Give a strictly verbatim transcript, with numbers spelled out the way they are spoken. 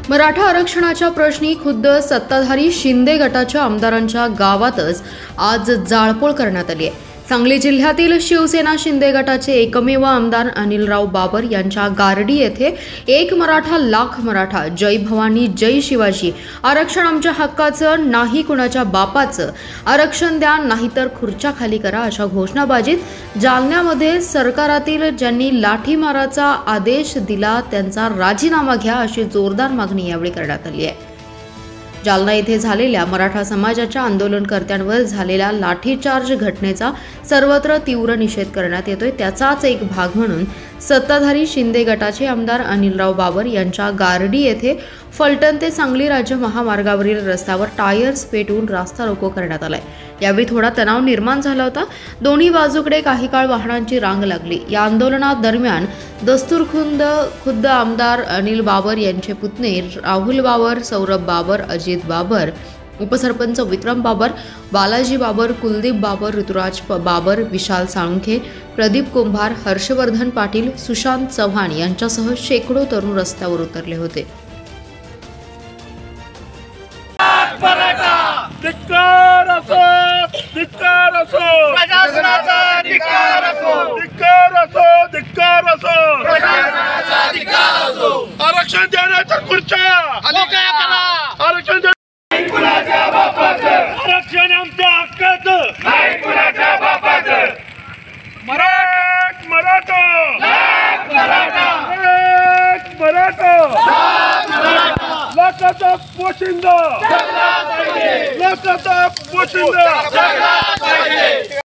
मराठा आरक्षणाच्या प्रश्नी खुद्द सत्ताधारी शिंदे गटाच्या आमदारांच्या गावातच आज जाळपोळ करण्यात आली आहे। सांगली जिल्ह्यातील शिवसेना शिंदे गटाचे एकमेव आमदार अनिलराव बाबर यांच्या गारडी येथे एक मराठा लाख मराठा, जय भवानी जय शिवाजी, आरक्षण आमच्या हक्काचं, नाही कुणाच्या बापाचं, आरक्षण द्या नाहीतर खुर्च्या खाली करा अशा घोषणाबाजीत जालन्यामध्ये सरकारातील ज्यांनी लाठीमाराचा आदेश दिला त्यांचा राजीनामा घ्या अशी जोरदार मागणी यावेळी करण्यात आली आहे। जालना येथे झालेल्या मराठा समाजाच्या आंदोलनकर्त्यांवर झालेल्या लाठीचार्ज घटनेचा सर्वत्र तीव्र निषेध करण्यात येतोय। त्याचाच एक भाग म्हणून सत्ताधारी शिंदे गटाचे आमदार अनिलराव बाबर यांच्या गारडी येथे फलटण ते सांगली राज्य महामार्गावरील रस्त्यावर टायर्स पेटवून रास्ता रोको करण्यात आलाय। यावेळी थोडा तणाव निर्माण झाला होता। दोन्ही बाजूकडे काही काळ वाहनांची रांग लागली। या आंदोलनादरम्यान दस्तूरखुंद खुद्द आमदार अनिल बाबर यांचे पुतणे राहुल बाबर, सौरभ बाबर, अजित बाबर, उपसरपंच विक्रम बाबर, बालाजी बाबर, कुलदीप बाबर, ऋतुराज बाबर, विशाल साळुंखे, प्रदीप कुंभार, हर्षवर्धन पाटील, सुशांत चव्हाण यांच्यासह शेकडो तरुण रस्त्यावर उतरले होते। धिक्कार असो, धिक्कार असो, प्रशासनाचा धिक्कार असो, धिक्कार असो, धिक्कार असो, प्रशासनाचा धिक्कार असो, आरक्षण देण्याच्या खुर्च्या मोकळ्या करा, आरक्षण दे- नाही कुणाच्या बापाचं, आरक्षण आमच्या हक्काचं, नाही कुणाच्या बापाचं, मराठ मराठा, लाख मराठा, एक मराठा, लाख मराठा, लाखाचा पोशिंदा, जगला पाहिजे, लाखाचा पोशिंदा, जगला पाहिजे।